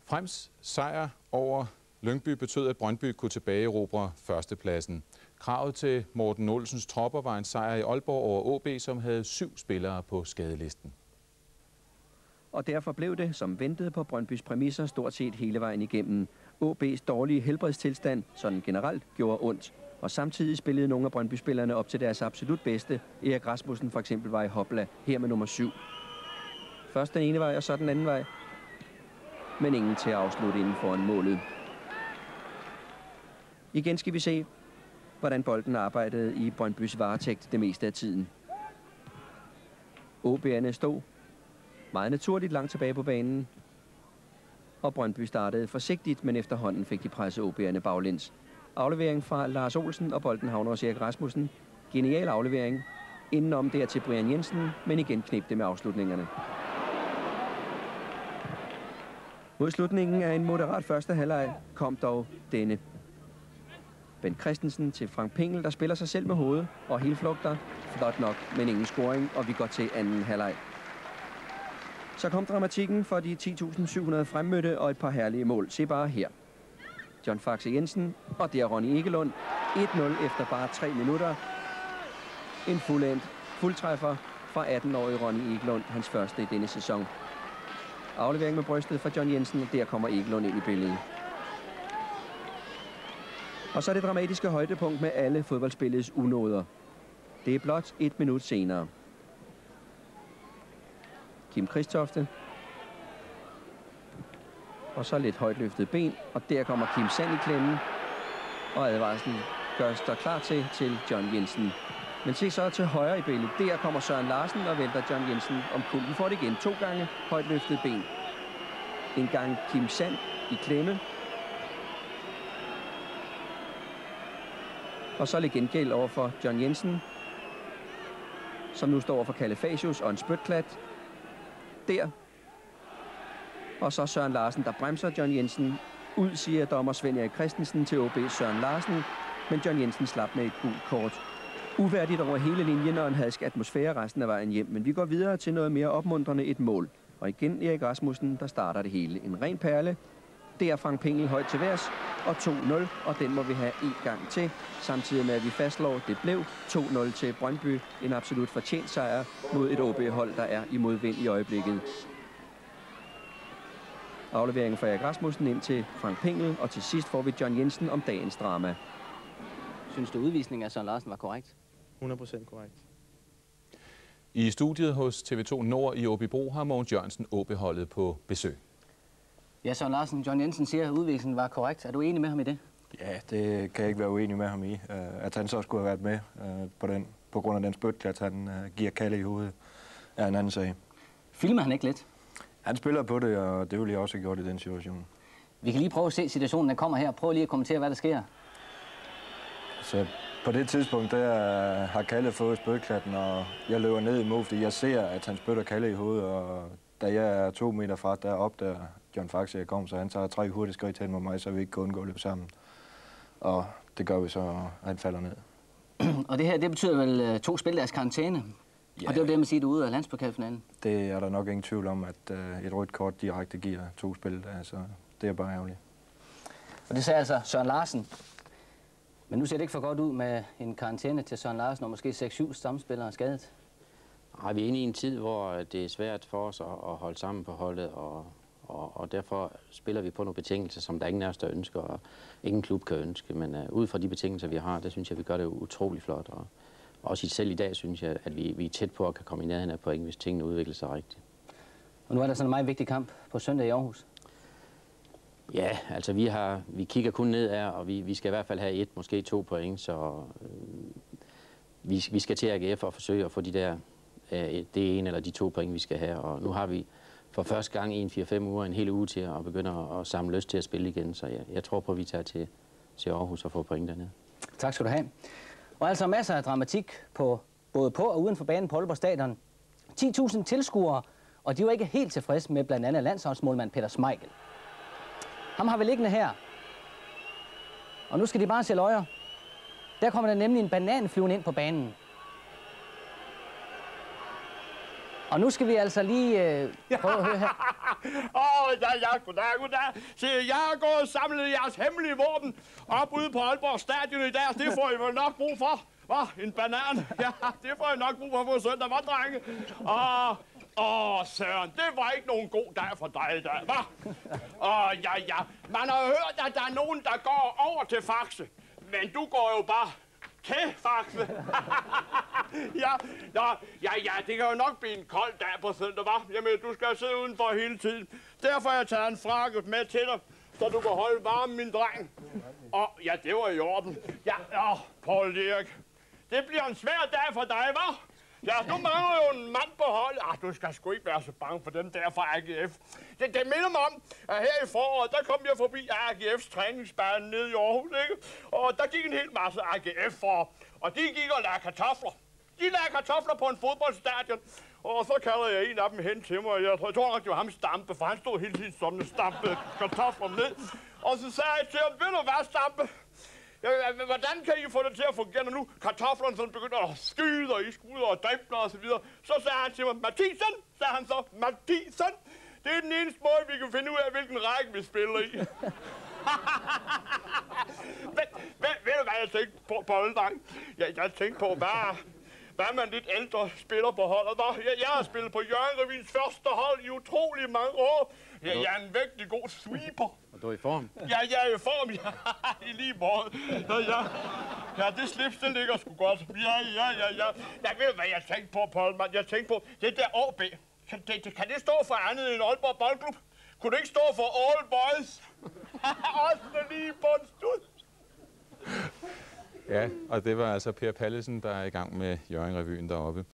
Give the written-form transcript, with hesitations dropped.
Frems sejr over Lyngby betød, at Brøndby kunne tilbageerobre førstepladsen. Kravet til Morten Olsens tropper var en sejr i Aalborg over AaB, som havde 7 spillere på skadelisten. Og derfor blev det, som ventet på Brøndbys præmisser, stort set hele vejen igennem. AaB's dårlige helbredstilstand, sådan generelt, gjorde ondt. Og samtidig spillede nogle af Brøndby-spillerne op til deres absolut bedste. Erik Rasmussen for eksempel var i hopla, her med nummer 7. Først den ene vej, og så den anden vej. Men ingen til at afslutte inden foran målet. Igen skal vi se, hvordan bolden arbejdede i Brøndbys varetægt det meste af tiden. AaB'erne stod meget naturligt langt tilbage på banen. Og Brøndby startede forsigtigt, men efterhånden fik de presset AaB'erne baglæns. Aflevering fra Lars Olsen, og bolden havner hos Erik Rasmussen. Genial aflevering. Indenom der til Brian Jensen, men igen kneb det med afslutningerne. Mod slutningen af en moderat første halvleg kom dog denne. Bent Christensen til Frank Pingel, der spiller sig selv med hovedet og helflugter. Flot nok, men ingen scoring, og vi går til anden halvleg. Så kom dramatikken for de 10.700 fremmødte og et par herlige mål. Se bare her. John Faxe Jensen, og det er Ronny Egelund. 1-0 efter bare 3 minutter. En fuldendt fuldtræffer fra 18-årige Ronny Egelund, hans første i denne sæson. Aflevering med brystet fra John Jensen, og der kommer Egelund ind i billedet. Og så er det dramatiske højdepunkt med alle fodboldspillets unåder. Det er blot 1 minut senere. Kim Kristofte. Og så lidt højt løftet ben, og der kommer Kim Sand i klemmen. Og advarslen gør sig klar til John Jensen. Men se så til højre i billedet. Der kommer Søren Larsen og vælter John Jensen om kul. Vi får det igen 2 gange højt løftet ben. En gang Kim Sand i klemme. Og så lidt gengæld over for John Jensen, som nu står over for Kalefasius og en spytklat. Der. Og så Søren Larsen, der bremser John Jensen. Ud, siger dommer Svend Erik Christensen til AaB Søren Larsen. Men John Jensen slap med et gult kort. Uværdigt over hele linjen og en hadsk atmosfære resten af vejen hjem. Men vi går videre til noget mere opmuntrende, et mål. Og igen Erik Rasmussen, der starter det hele. En ren perle. Det er Frank Pingel højt til værs. Og 2-0, og den må vi have en gang til. Samtidig med, at vi fastslår, det blev 2-0 til Brøndby. En absolut fortjent sejr mod et AaB-hold, der er i modvind i øjeblikket. Afleveringen fra Erik Rasmussen ind til Frank Pingel, og til sidst får vi John Jensen om dagens drama. Synes du, udvisningen af Søren Larsen var korrekt? 100% korrekt. I studiet hos TV2 Nord i Åbybro har Mogens Jørgensen AaB-holdet på besøg. Ja, Søren Larsen, John Jensen siger, at udvisningen var korrekt. Er du enig med ham i det? Ja, det kan jeg ikke være uenig med ham i. At han så skulle have været med på grund af den spytklat, han giver Kalle i hovedet, er en anden sag. Filmer han ikke lidt? Han spiller på det, og det ville jeg også have gjort i den situation. Vi kan lige prøve at se situationen, der kommer her. Prøv lige at kommentere, hvad der sker. Så på det tidspunkt, der har Kalle fået spytklatten, og jeg løber ned imod, fordi jeg ser, at han spytter Kalle i hovedet, og da jeg er 2 meter fra, der opdager John Faxe, jeg kom, så han tager 3 hurtige skridt hen mod mig, så vi ikke kan undgå at løbe sammen. Og det gør vi så, og han falder ned. Og det her, det betyder vel 2 spilledags karantæne? Ja. Og det er jo det, man siger, du er ude af landspokalfinalen. Det er der nok ingen tvivl om, at et rødt kort direkte giver 2 spildage, så det er bare ærgerligt. Og det sagde altså Søren Larsen. Men nu ser det ikke for godt ud med en karantæne til Søren Larsen, og måske 6-7 stamspillere skadet. Nej, vi er inde i en tid, hvor det er svært for os at holde sammen på holdet, og derfor spiller vi på nogle betingelser, som der ingen af os, der ønsker, og ingen klub kan ønske. Men ud fra de betingelser, vi har, det synes jeg, vi gør det utrolig flot. Og også selv i dag synes jeg, at vi er tæt på at kan komme i nærheden af point, hvis tingene udvikler sig rigtigt. Og nu er der sådan en meget vigtig kamp på søndag i Aarhus. Ja, altså vi kigger kun ned af, og vi skal i hvert fald have 1, måske 2 point, så vi skal til AGF og forsøge at få det ene eller de 2 point, vi skal have. Og nu har vi for første gang i 4-5 uger en hel uge til at begynde at samle lyst til at spille igen, så jeg tror på, at vi tager til Aarhus og får point dernede. Tak skal du have. Og altså masser af dramatik både på og uden for banen på Aalborg Stadion. 10.000 tilskuere, og de var ikke helt tilfredse med blandt andet landsholdsmålmand Peter Schmeichel. Ham har vi liggende her. Og nu skal de bare se løjer. Der kommer der nemlig en banan flyvende ind på banen. Og nu skal vi altså lige prøve at høre her. Goddag. Se, jeg har gået og samlet jeres hemmelige våben op ude på Aalborg Stadion i dag. Det får I vel nok brug for. Hvad? En banan? Ja, det får I nok brug for søndag, hvad, drenge? Søren, det var ikke nogen god dag for dig i dag, hva'? Ja. Man har hørt, at der er nogen, der går over til Faxe. Men du går jo bare til Faxe. Ja, det kan jo nok blive en kold dag på søndag, hva'? Jamen, du skal sidde udenfor hele tiden. Derfor har jeg taget en frakke med til dig, så du kan holde varme, min dreng. Ja, det var i orden. Ja, Poul Erik. Det bliver en svær dag for dig, hva'? Ja, nu mangler jo en mand på holdet. Du skal sgu ikke være så bange for dem der fra AGF. Det minder mig om, at her i foråret, der kom jeg forbi AGF's træningsbane nede i Aarhus, ikke? Og der gik en hel masse AGF'ere, og de gik og lagde kartofler. De lagde kartofler på en fodboldstadion, og så kalder jeg en af dem hen til mig. Jeg tror nok, det var ham Stampe, for han stod hele tiden sådan og stampede kartofler ned. Og så sagde jeg til ham, ved du hvad, Stampe? Hvordan kan I få det til at fungere, når nu kartoflerne sådan begynder at skyde, og I skuder og dribler og så videre? Så sagde han til mig, Mathisen, sagde han så, Mathisen, det er den eneste måde, vi kan finde ud af, hvilken række vi spiller i. Ved du hvad jeg tænkte på, Bolledreng? Jeg tænkte på, hvad er man lidt ældre spiller på holdet? Jeg har spillet på Jørgen Revyens første hold i utrolig mange år. Jeg er en virkelig god sweeper. Og du er i form? Ja, jeg er i form, ja. I lige måde. Ja, det slips, det ligger sgu godt. Ja. Jeg ved, hvad jeg tænkte på, Poulmann. Jeg tænkte på, det der AB. Kan det stå for andet end Aalborg Boldklub? Kunne det ikke stå for All Boys? Også lige på en stud. Ja, og det var altså Per Pallesen, der er i gang med Hjørring Revyen deroppe.